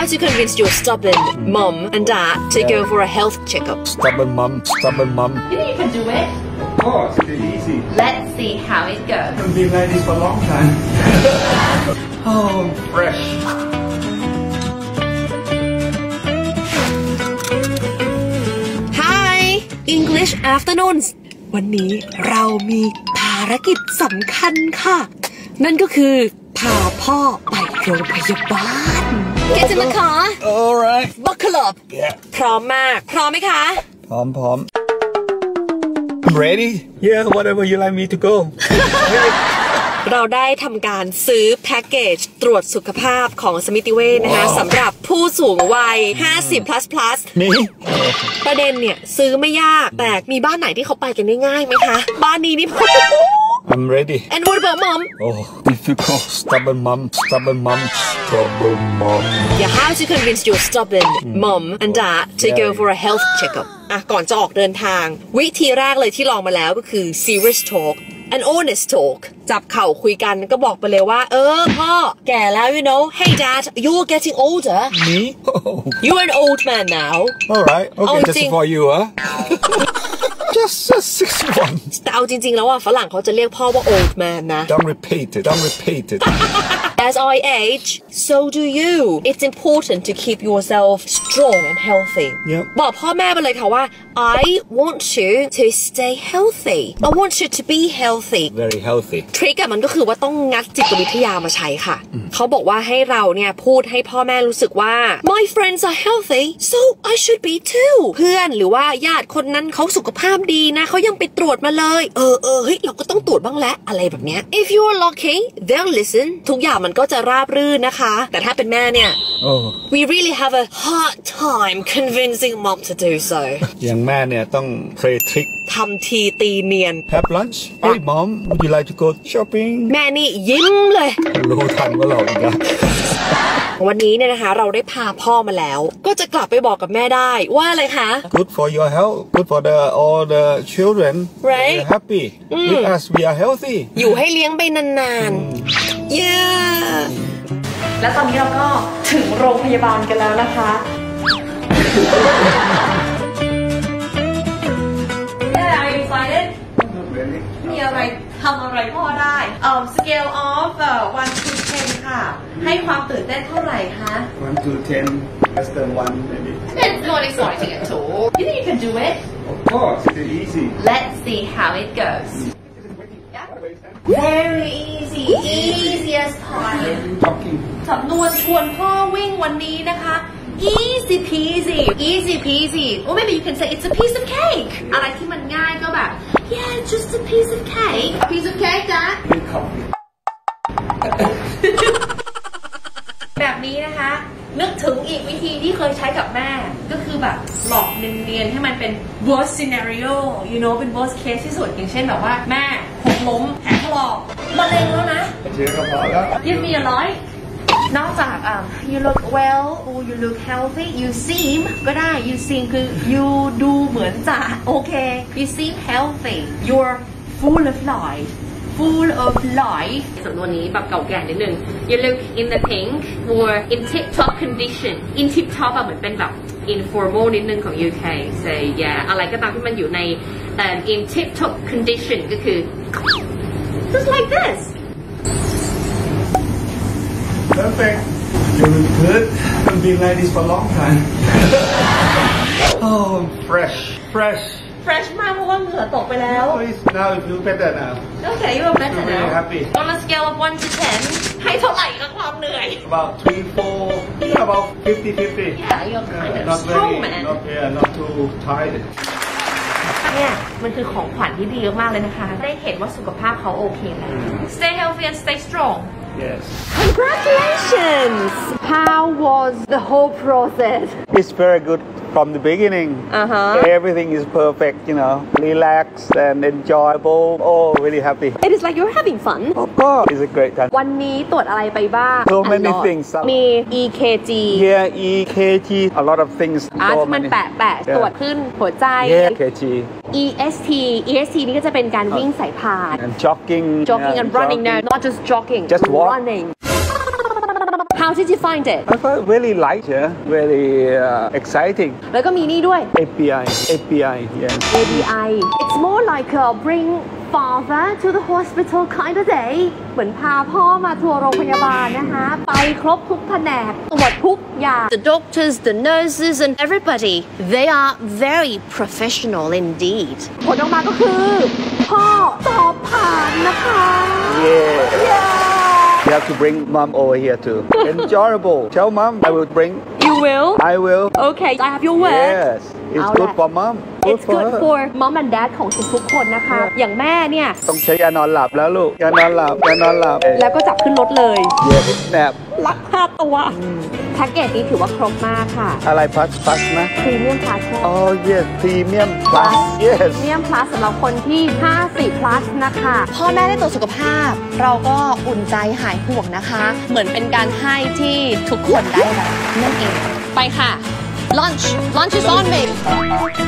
how to convince your stubborn mom and dad to go for a health checkup. Stubborn mum. You think you can do it? Of course, it's easy. Let's see how it goes. I've been like this for a long time. Oh, fresh. Hi English afternoons วันนี้เรามีภารกิจสำคัญค่ะนั่นก็คือพาพ่อไปโรงพยาบาลGet in the car Alright Buckle up พร้อมมากพร้อมไหมคะพร้อมI'm ready Yeah whatever you like me to go เราได้ทำการซื้อแพ็กเกจตรวจสุขภาพของสมิติเวชนะคะสำหรับผู้สูงวัย50++ นี่ประเด็นเนี่ยซื้อไม่ยากแต่มีบ้านไหนที่เขาไปกันได้ง่ายไหมคะบ้านนี้นี่ I'm ready And what about mom Oh difficult stubborn mum You have to convince your stubborn mom and dad to go for a health checkup ก่อนจะออกเดินทางวิธีแรกเลยที่ลองมาแล้วก็คือ serious talk an honest talk จับเข่าคุยกันก็บอกไปเลยว่าพ่อแก่แล้ว you know Hey dad you're getting older Me You're an old man now Alright okay just for you Just 61 แต่เอาจริงๆแล้วฝรั่งเขาจะเรียกพ่อว่า old man นะ Don't repeat it As I age so do you It's important to keep yourself strong and healthy บอกพ่อแม่ไปเลยค่ะว่า I want you to stay healthy I want you to be healthy Very healthy ทริคมันก็คือว่าต้องงัดจิตวิทยามาใช้ค่ะเขาบอกว่าให้เราเนี่ยพูดให้พ่อแม่รู้สึกว่า My friends are healthy so I should be too เพื่อนหรือว่าญาติคนนั้นเขาสุขภาพดีนะเขายังไปตรวจมาเลยเฮ้ยเราก็ต้องตรวจบ้างแหละอะไรแบบเนี้ย If you are lucky they'll listen ทุกอย่างมันก็จะราบรื่นนะคะแต่ถ้าเป็นแม่เนี่ย We really have a hard time convincing mom to do so อย่างแม่เนี่ยต้อง play trick ทำทีตีเนียน Have lunch Hey mom would you like to go shopping แม่นี่ยิ้มเลยรู้ทันว่าเราอีกแล้ววันนี้เนี่ยนะคะเราได้พาพ่อมาแล้วก็จะกลับไปบอกกับแม่ได้ว่าอะไรคะ Good for your health Good for all the children Right They're happy With us we are healthy อยู่ให้เลี้ยงไปนานๆ Yeah และตอนนี้เราก็ถึงโรงพยาบาลกันแล้วนะคะAre you excited มีอะไรทำอะไรพ่อได้ Scale of 1 to 10 ค่ะให้ความตื่นเต้นเท่าไหร่คะ 1 to 10 less than 1 maybe It's not exciting at all You think you can do it Of course it's easy Let's see how it goes Very easy as pie สำนวนชวนพ่อวิ่งวันนี้นะคะ Easy peasy or maybe you can say it's a piece of cake อะไรที่มันง่ายก็แบบ Yeah just a piece of cake piece of cake Dad แบบนี้นะคะนึกถึงอีกวิธีที่เคยใช้กับแม่ก็คือแบบหลอกเนียนๆให้มันเป็น worst scenario you know เป็น worst case ที่สุดอย่างเช่นแบบว่าแม่หกล้มแผลถลอกมะเร็งแล้วนะ Give me a light นอกจากyou look well or you look healthy you seem ก็ได้ you seem คือ you ดูเหมือนจะโอเค you seem healthy you're full of lifeสำนวนนี้แบบเก่าแก่นิดนึง you look in the pink or in tip top condition in tip top เหมือนเป็นแบบ informal นิดนึงของ UK say yeah อะไรก็ตามที่มันอยู่ในin tip top condition ก็คือ just like this Perfect You look good I've been like this for a long time Oh fresh fresh มากเพราะว่าเหงื่อตกไปแล้ว Now you feel better now Okay you are better now happy On a scale of 1 to 10 ให้เท่าไหร่กับความเหนื่อย About 3, 4 about 50 Yeah you're kind of strong man Not too tired เนี่ยมันคือของขวัญที่ดีมากเลยนะคะได้เห็นว่าสุขภาพเขาโอเคแล้ว Stay healthy and stay strong Yes Congratulations How was the whole process It's very good from the beginning Everything is perfect you know relaxed and enjoyable Oh really happy It is like you're having fun Of course It's a great time วันนี้ตรวจอะไรไปบ้าง So many things มี EKG Yeah EKG a lot of things มันแปะตรวจขึ้นหัวใจ Yeah EKG EST นี่ก็จะเป็นการวิ่งสายพาน And jogging and running no not just jogging Just walk running How did you find it I thought really light, yeah, very exciting. แล้วก็มีนี่ด้วย API, yes. ABI It's more like bring father to the hospital kind of day เหมือนพาพ่อมาทัวร์โรงพยาบาลนะคะไปครบทุกแผนกตรวจทุกอย่าง The doctors the nurses and everybody they are very professional indeed ผลออกมาก็คือพ่อสอบผ่านนะคะ You have to bring mom over here too. Enjoyable. Tell mom I will bring. You will I will. Okay I have your word Yes. It's good for mom. It's good for mom and dad ของทุกๆคนนะคะอย่างแม่เนี่ยต้องใช้ยานอนหลับแล้วลูกยานอนหลับแล้วก็จับขึ้นรถเลย Yes snap ลักพาตัวแพ็กเกจนี้ถือว่าครบมากค่ะอะไร plus นะ Premium Plus Oh yes Premium Plus Yes Premium Plus สำหรับคนที่50 plus นะคะพ่อแม่ได้ตรวจสุขภาพเราก็อุ่นใจหายห่วงนะคะเหมือนเป็นการให้ที่ทุกคนได้รับนั่นเองไปค่ะ Lunch is on baby